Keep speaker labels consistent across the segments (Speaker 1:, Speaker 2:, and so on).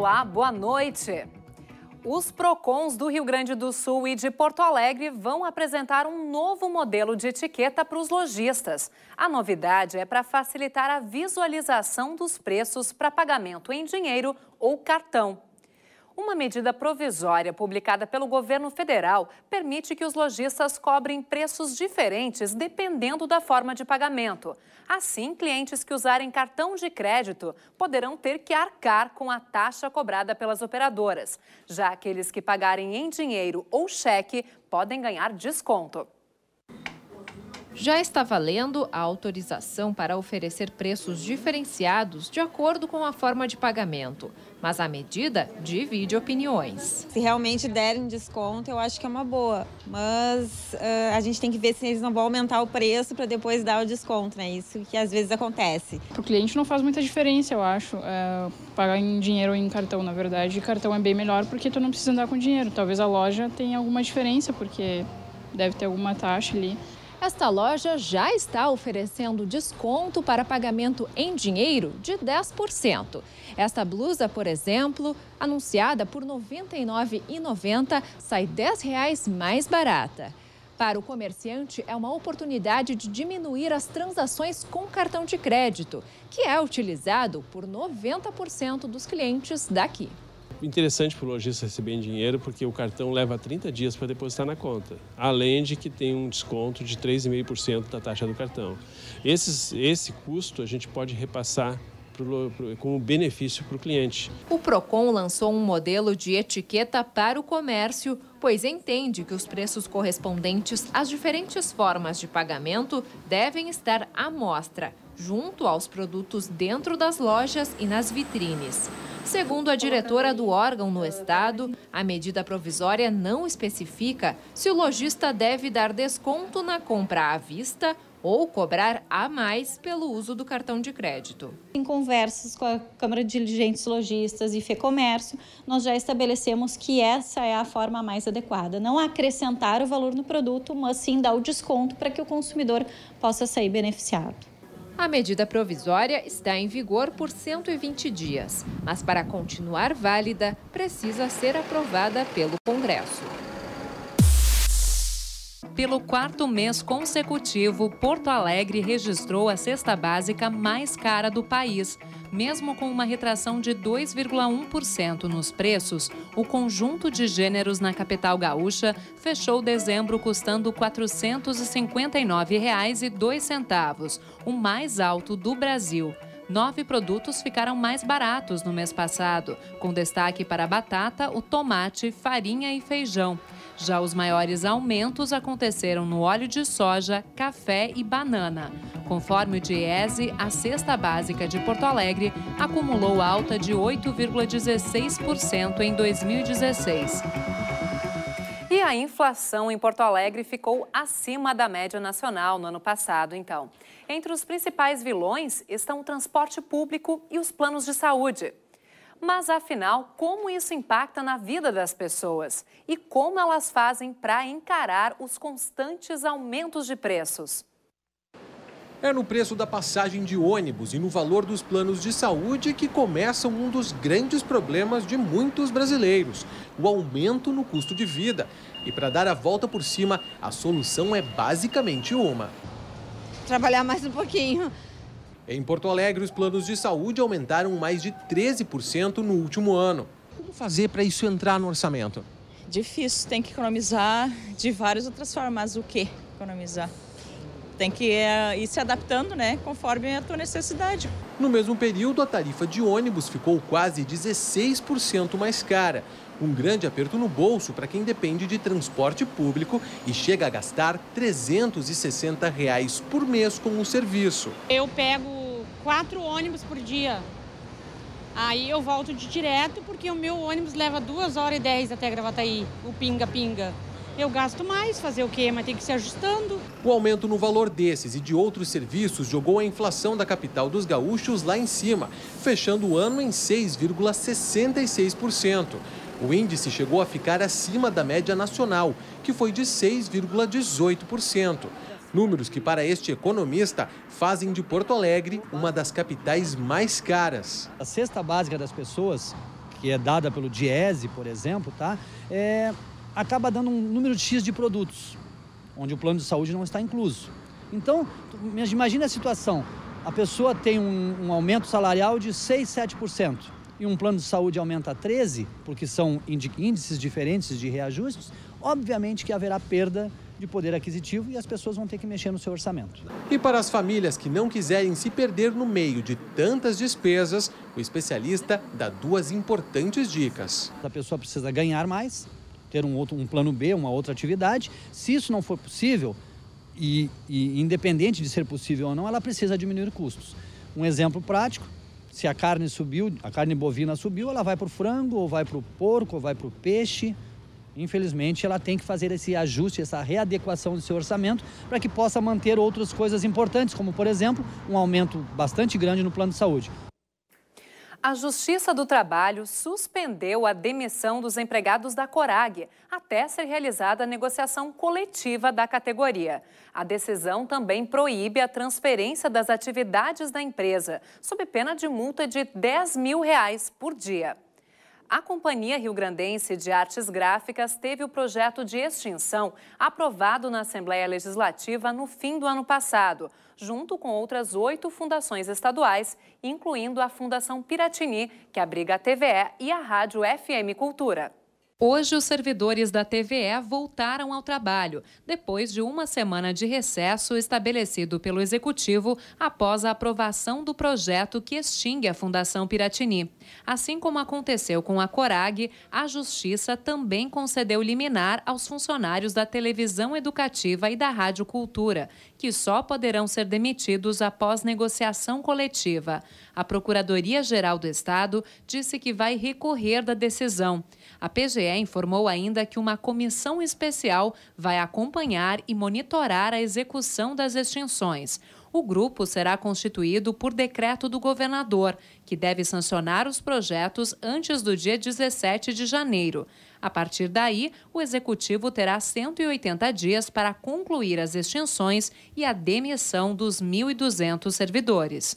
Speaker 1: Olá, boa noite. Os PROCONs do Rio Grande do Sul e de Porto Alegre vão apresentar um novo modelo de etiqueta para os lojistas. A novidade é para facilitar a visualização dos preços para pagamento em dinheiro ou cartão. Uma medida provisória publicada pelo governo federal permite que os lojistas cobrem preços diferentes dependendo da forma de pagamento. Assim, clientes que usarem cartão de crédito poderão ter que arcar com a taxa cobrada pelas operadoras. Já aqueles que pagarem em dinheiro ou cheque podem ganhar desconto.
Speaker 2: Já está valendo a autorização para oferecer preços diferenciados de acordo com a forma de pagamento. Mas a medida divide opiniões.
Speaker 3: Se realmente derem desconto, eu acho que é uma boa. Mas a gente tem que ver se eles não vão aumentar o preço para depois dar o desconto, né? Isso que às vezes acontece.
Speaker 4: Para o cliente não faz muita diferença, eu acho. Pagar em dinheiro ou em cartão, na verdade. Cartão é bem melhor porque tu não precisa andar com dinheiro. Talvez a loja tenha alguma diferença, porque deve ter alguma taxa ali.
Speaker 2: Esta loja já está oferecendo desconto para pagamento em dinheiro de 10%. Esta blusa, por exemplo, anunciada por R$ 99,90, sai R$ 10 mais barata. Para o comerciante, é uma oportunidade de diminuir as transações com cartão de crédito, que é utilizado por 90% dos clientes daqui.
Speaker 5: Interessante para o lojista receber em dinheiro, porque o cartão leva 30 dias para depositar na conta, além de que tem um desconto de 3,5% da taxa do cartão. Esse custo a gente pode repassar como benefício para o cliente.
Speaker 2: O PROCON lançou um modelo de etiqueta para o comércio, pois entende que os preços correspondentes às diferentes formas de pagamento devem estar à mostra, junto aos produtos dentro das lojas e nas vitrines. Segundo a diretora do órgão no estado, a medida provisória não especifica se o lojista deve dar desconto na compra à vista ou cobrar a mais pelo uso do cartão de crédito.
Speaker 6: Em conversas com a Câmara de Dirigentes Lojistas e FEComércio, nós já estabelecemos que essa é a forma mais adequada. Não acrescentar o valor no produto, mas sim dar o desconto para que o consumidor possa sair beneficiado.
Speaker 2: A medida provisória está em vigor por 120 dias, mas para continuar válida, precisa ser aprovada pelo Congresso.
Speaker 1: Pelo quarto mês consecutivo, Porto Alegre registrou a cesta básica mais cara do país. Mesmo com uma retração de 2,1% nos preços, o conjunto de gêneros na capital gaúcha fechou dezembro custando R$ 459,02, o mais alto do Brasil. 9 produtos ficaram mais baratos no mês passado, com destaque para a batata, o tomate, farinha e feijão. Já os maiores aumentos aconteceram no óleo de soja, café e banana. Conforme o Diese, a cesta básica de Porto Alegre acumulou alta de 8,16% em 2016. E a inflação em Porto Alegre ficou acima da média nacional no ano passado, então. Entre os principais vilões estão o transporte público e os planos de saúde. Mas, afinal, como isso impacta na vida das pessoas? E como elas fazem para encarar os constantes aumentos de preços?
Speaker 7: É no preço da passagem de ônibus e no valor dos planos de saúde que começam um dos grandes problemas de muitos brasileiros, o aumento no custo de vida. E para dar a volta por cima, a solução é basicamente uma:
Speaker 3: Trabalhar mais um pouquinho.
Speaker 7: Em Porto Alegre, os planos de saúde aumentaram mais de 13% no último ano. Como fazer para isso entrar no orçamento?
Speaker 8: Difícil, tem que economizar de várias outras formas. O que economizar? Tem que ir se adaptando, né, conforme a tua necessidade.
Speaker 7: No mesmo período, a tarifa de ônibus ficou quase 16% mais cara. Um grande aperto no bolso para quem depende de transporte público e chega a gastar R$ 360 por mês com o serviço.
Speaker 9: Eu pego 4 ônibus por dia. Aí eu volto de direto porque o meu ônibus leva 2h10 até Gravataí, o pinga-pinga. Eu gasto mais, fazer o quê? Mas tem que ir se ajustando.
Speaker 7: O aumento no valor desses e de outros serviços jogou a inflação da capital dos gaúchos lá em cima, fechando o ano em 6,66%. O índice chegou a ficar acima da média nacional, que foi de 6,18%. Números que, para este economista, fazem de Porto Alegre uma das capitais mais caras.
Speaker 10: A cesta básica das pessoas, que é dada pelo Diese, por exemplo, tá? Acaba dando um número X de produtos, onde o plano de saúde não está incluso. Então, imagine a situação, a pessoa tem um aumento salarial de 6, 7%, e um plano de saúde aumenta 13%, porque são índices diferentes de reajustes, obviamente que haverá perda de poder aquisitivo e as pessoas vão ter que mexer no seu orçamento.
Speaker 7: E para as famílias que não quiserem se perder no meio de tantas despesas, o especialista dá 2 importantes dicas.
Speaker 10: A pessoa precisa ganhar mais, ter um plano B, uma outra atividade. Se isso não for possível, e independente de ser possível ou não, ela precisa diminuir custos. Um exemplo prático, se a carne subiu, a carne bovina subiu, ela vai para o frango, ou vai para o porco, ou vai para o peixe. Infelizmente, ela tem que fazer esse ajuste, essa readequação do seu orçamento para que possa manter outras coisas importantes, como, por exemplo, um aumento bastante grande no plano de saúde.
Speaker 1: A Justiça do Trabalho suspendeu a demissão dos empregados da Corag até ser realizada a negociação coletiva da categoria. A decisão também proíbe a transferência das atividades da empresa, sob pena de multa de R$10 mil por dia. A Companhia Rio-Grandense de Artes Gráficas teve o projeto de extinção aprovado na Assembleia Legislativa no fim do ano passado, junto com outras 8 fundações estaduais, incluindo a Fundação Piratini, que abriga a TVE e a Rádio FM Cultura. Hoje, os servidores da TVE voltaram ao trabalho, depois de uma semana de recesso estabelecido pelo Executivo após a aprovação do projeto que extingue a Fundação Piratini. Assim como aconteceu com a Corag, a Justiça também concedeu liminar aos funcionários da Televisão Educativa e da Rádio Cultura, que só poderão ser demitidos após negociação coletiva. A Procuradoria-Geral do Estado disse que vai recorrer da decisão. A PGE informou ainda que uma comissão especial vai acompanhar e monitorar a execução das extinções. O grupo será constituído por decreto do governador, que deve sancionar os projetos antes do dia 17 de janeiro. A partir daí, o Executivo terá 180 dias para concluir as extinções e a demissão dos 1.200 servidores.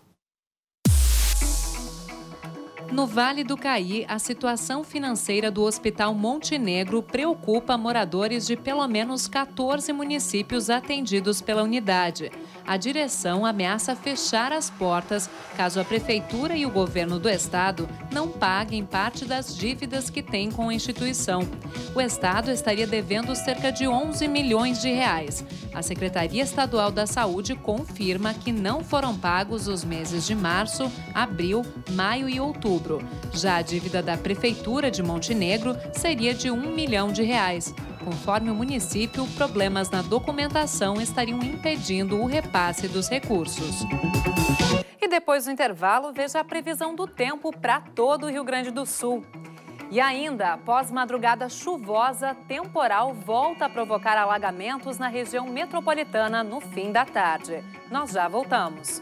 Speaker 1: No Vale do Caí, a situação financeira do Hospital Monte Negro preocupa moradores de pelo menos 14 municípios atendidos pela unidade. A direção ameaça fechar as portas caso a Prefeitura e o governo do estado não paguem parte das dívidas que tem com a instituição. O estado estaria devendo cerca de 11 milhões de reais. A Secretaria Estadual da Saúde confirma que não foram pagos os meses de março, abril, maio e outubro. Já a dívida da Prefeitura de Monte Negro seria de R$1 milhão. Conforme o município, problemas na documentação estariam impedindo o repasse dos recursos. E depois do intervalo, veja a previsão do tempo para todo o Rio Grande do Sul. E ainda, após madrugada chuvosa, temporal volta a provocar alagamentos na região metropolitana no fim da tarde. Nós já voltamos.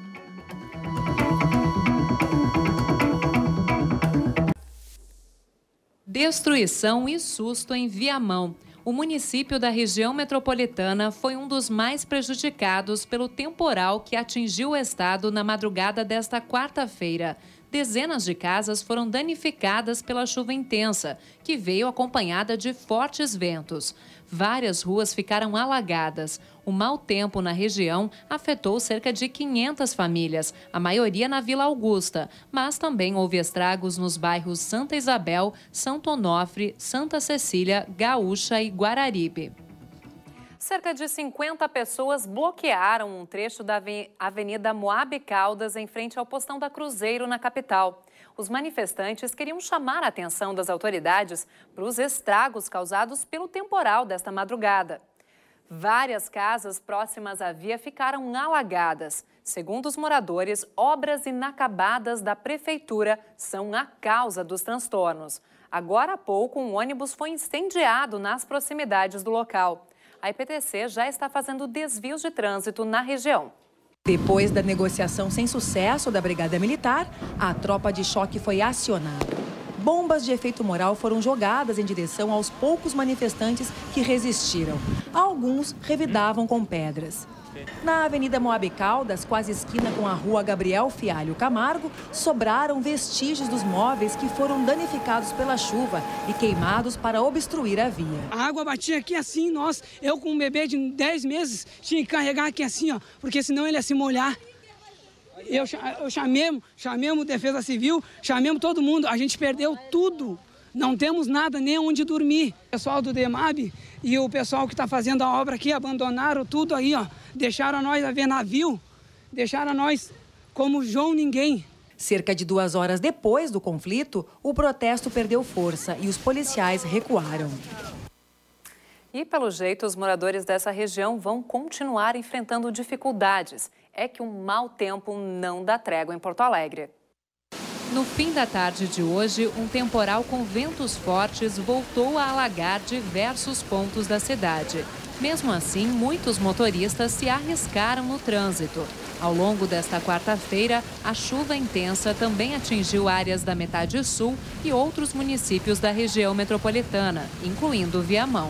Speaker 1: Destruição e susto em Viamão. O município da região metropolitana foi um dos mais prejudicados pelo temporal que atingiu o estado na madrugada desta quarta-feira. Dezenas de casas foram danificadas pela chuva intensa, que veio acompanhada de fortes ventos. Várias ruas ficaram alagadas. O mau tempo na região afetou cerca de 500 famílias, a maioria na Vila Augusta, mas também houve estragos nos bairros Santa Isabel, Santo Onofre, Santa Cecília, Gaúcha e Guararibe. Cerca de 50 pessoas bloquearam um trecho da Avenida Moabe Caldas em frente ao Postão da Cruzeiro, na capital. Os manifestantes queriam chamar a atenção das autoridades para os estragos causados pelo temporal desta madrugada. Várias casas próximas à via ficaram alagadas. Segundo os moradores, obras inacabadas da prefeitura são a causa dos transtornos. Agora há pouco, um ônibus foi incendiado nas proximidades do local. A IPTC já está fazendo desvios de trânsito na região.
Speaker 11: Depois da negociação sem sucesso da Brigada Militar, a tropa de choque foi acionada. Bombas de efeito moral foram jogadas em direção aos poucos manifestantes que resistiram. Alguns revidavam com pedras. Na Avenida Moab Caldas, quase esquina com a Rua Gabriel Fialho Camargo, sobraram vestígios dos móveis que foram danificados pela chuva e queimados para obstruir a via.
Speaker 12: A água batia aqui assim, eu com um bebê de 10 meses tinha que carregar aqui assim, ó, porque senão ele ia se molhar. Eu chamemos Defesa Civil, chamemos todo mundo, a gente perdeu tudo. Não temos nada, nem onde dormir. O pessoal do DEMAB e o pessoal que está fazendo a obra aqui abandonaram tudo aí, ó. Deixaram nós a ver navio, deixaram nós como João Ninguém.
Speaker 11: Cerca de 2 horas depois do conflito, o protesto perdeu força e os policiais recuaram.
Speaker 1: E, pelo jeito, os moradores dessa região vão continuar enfrentando dificuldades. É que um mau tempo não dá trégua em Porto Alegre. No fim da tarde de hoje, um temporal com ventos fortes voltou a alagar diversos pontos da cidade. Mesmo assim, muitos motoristas se arriscaram no trânsito. Ao longo desta quarta-feira, a chuva intensa também atingiu áreas da metade sul e outros municípios da região metropolitana, incluindo Viamão.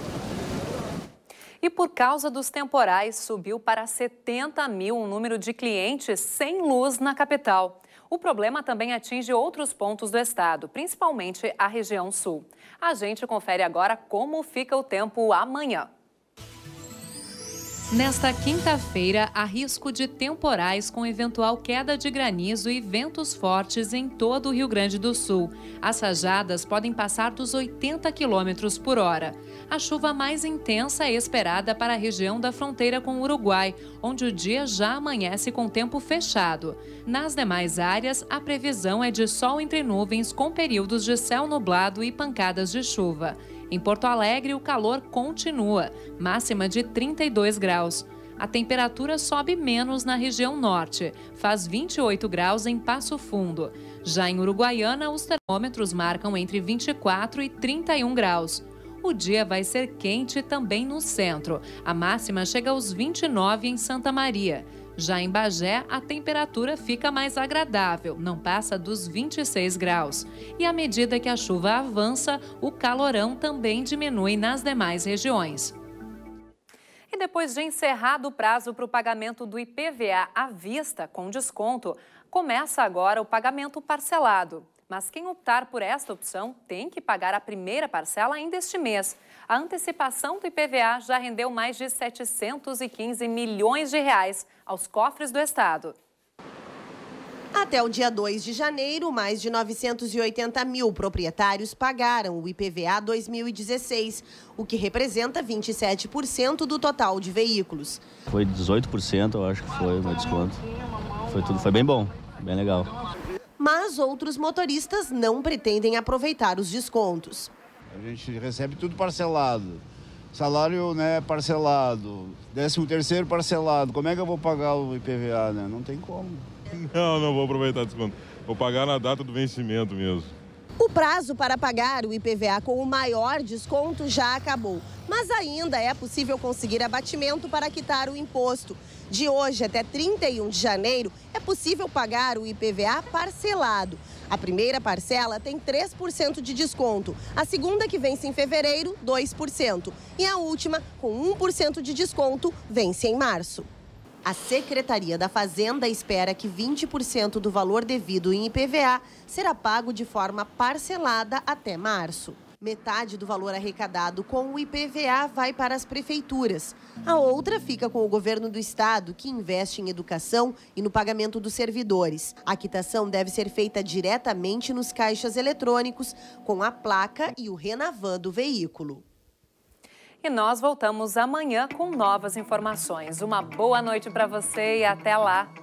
Speaker 1: E por causa dos temporais, subiu para 70 mil o número de clientes sem luz na capital. O problema também atinge outros pontos do estado, principalmente a região sul. A gente confere agora como fica o tempo amanhã. Nesta quinta-feira, há risco de temporais com eventual queda de granizo e ventos fortes em todo o Rio Grande do Sul. As rajadas podem passar dos 80 km por hora. A chuva mais intensa é esperada para a região da fronteira com o Uruguai, onde o dia já amanhece com tempo fechado. Nas demais áreas, a previsão é de sol entre nuvens com períodos de céu nublado e pancadas de chuva. Em Porto Alegre, o calor continua, máxima de 32 graus. A temperatura sobe menos na região norte, faz 28 graus em Passo Fundo. Já em Uruguaiana, os termômetros marcam entre 24 e 31 graus. O dia vai ser quente também no centro. A máxima chega aos 29 em Santa Maria. Já em Bagé, a temperatura fica mais agradável, não passa dos 26 graus. E à medida que a chuva avança, o calorão também diminui nas demais regiões. E depois de encerrado o prazo para o pagamento do IPVA à vista, com desconto, começa agora o pagamento parcelado. Mas quem optar por esta opção tem que pagar a primeira parcela ainda este mês. A antecipação do IPVA já rendeu mais de 715 milhões de reais aos cofres do estado.
Speaker 13: Até o dia 2 de janeiro, mais de 980 mil proprietários pagaram o IPVA 2016, o que representa 27% do total de veículos.
Speaker 14: Foi 18%, eu acho que foi o meu desconto. Foi bem bom, bem legal.
Speaker 13: Mas outros motoristas não pretendem aproveitar os descontos.
Speaker 15: A gente recebe tudo parcelado, salário, né, parcelado, 13º parcelado. Como é que eu vou pagar o IPVA, né? Não tem como.
Speaker 16: Não vou aproveitar o desconto. Vou pagar na data do vencimento mesmo.
Speaker 13: O prazo para pagar o IPVA com o maior desconto já acabou, mas ainda é possível conseguir abatimento para quitar o imposto. De hoje até 31 de janeiro, é possível pagar o IPVA parcelado. A primeira parcela tem 3% de desconto, a segunda, que vence em fevereiro, 2%. E a última, com 1% de desconto, vence em março. A Secretaria da Fazenda espera que 20% do valor devido em IPVA será pago de forma parcelada até março. Metade do valor arrecadado com o IPVA vai para as prefeituras. A outra fica com o governo do estado, que investe em educação e no pagamento dos servidores. A quitação deve ser feita diretamente nos caixas eletrônicos, com a placa e o Renavan do veículo.
Speaker 1: E nós voltamos amanhã com novas informações. Uma boa noite para você e até lá!